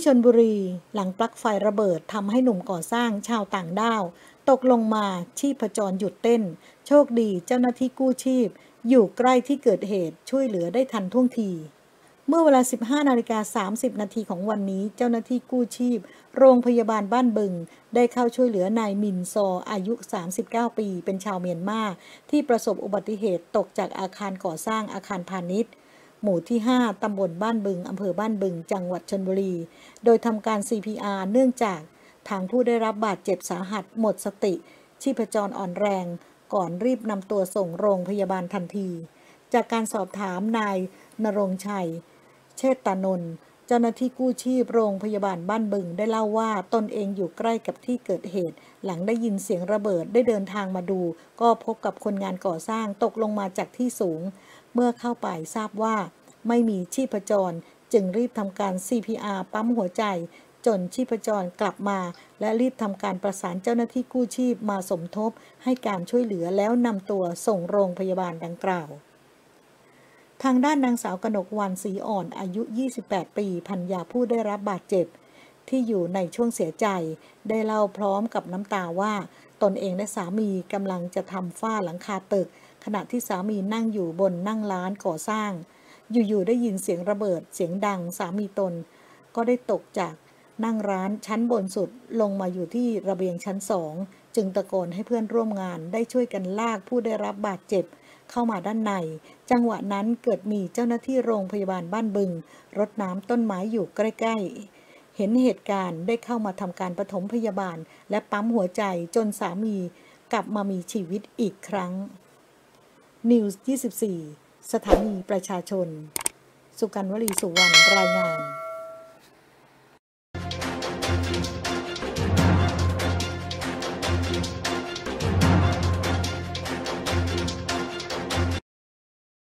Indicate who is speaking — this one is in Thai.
Speaker 1: ชลบุรีหลังปลั๊กไฟระเบิดทำให้หนุ่มก่อสร้างชาวต่างด้าวตกลงมาชีพจรหยุดเต้นโชคดีเจ้าหน้าที่กู้ชีพอยู่ใกล้ที่เกิดเหตุช่วยเหลือได้ทันท่วงทีเมื่อเวลา 15:30 นาทีของวันนี้เจ้าหน้าที่กู้ชีพโรงพยาบาลบ้านบึงได้เข้าช่วยเหลือนายมินซออายุ39ปีเป็นชาวเมียนมาที่ประสบอุบัติเหตุตกจากอาคารก่อสร้างอาคารพาณิชย์หมู่ที่ 5 ตำบลบ้านบึง อำเภอบ้านบึง จังหวัดชลบุรี โดยทำการ CPR เนื่องจากทางผู้ได้รับบาดเจ็บสาหัสหมดสติ ชีพจรอ่อนแรง ก่อนรีบนำตัวส่งโรงพยาบาลทันที จากการสอบถามนายณรงค์ชัย เชษฐานนท์ เจ้าหน้าที่กู้ชีพโรงพยาบาลบ้านบึงได้เล่าว่าตนเองอยู่ใกล้กับที่เกิดเหตุ หลังได้ยินเสียงระเบิดได้เดินทางมาดู ก็พบกับคนงานก่อสร้างตกลงมาจากที่สูง เมื่อเข้าไปทราบว่าไม่มีชีพจรจึงรีบทำการ CPR ปั๊มหัวใจจนชีพจรกลับมาและรีบทำการประสานเจ้าหน้าที่กู้ชีพมาสมทบให้การช่วยเหลือแล้วนำตัวส่งโรงพยาบาลดังกล่าวทางด้านนางสาวกนกวรรณศรีอ่อนอายุ28ปีภรรยาผู้ได้รับบาดเจ็บที่อยู่ในช่วงเสียใจได้เล่าพร้อมกับน้ำตาว่าตนเองและสามีกำลังจะทำฝ้าหลังคาตึกขณะที่สามีนั่งอยู่บนนั่งร้านก่อสร้างอยู่ๆได้ยินเสียงระเบิดเสียงดังสามีตนก็ได้ตกจากนั่งร้านชั้นบนสุดลงมาอยู่ที่ระเบียงชั้น2จึงตะโกนให้เพื่อนร่วมงานได้ช่วยกันลากผู้ได้รับบาดเจ็บเข้ามาด้านในจังหวะนั้นเกิดมีเจ้าหน้าที่โรงพยาบาลบ้านบึงรดน้ำต้นไม้อยู่ใกล้ๆเห็นเหตุการณ์ได้เข้ามาทำการปฐมพยาบาลและปั๊มหัวใจจนสามีกลับมามีชีวิตอีกครั้ง News 24 สถานีประชาชนสุกัญญ์ วลี สุวรรณรายงาน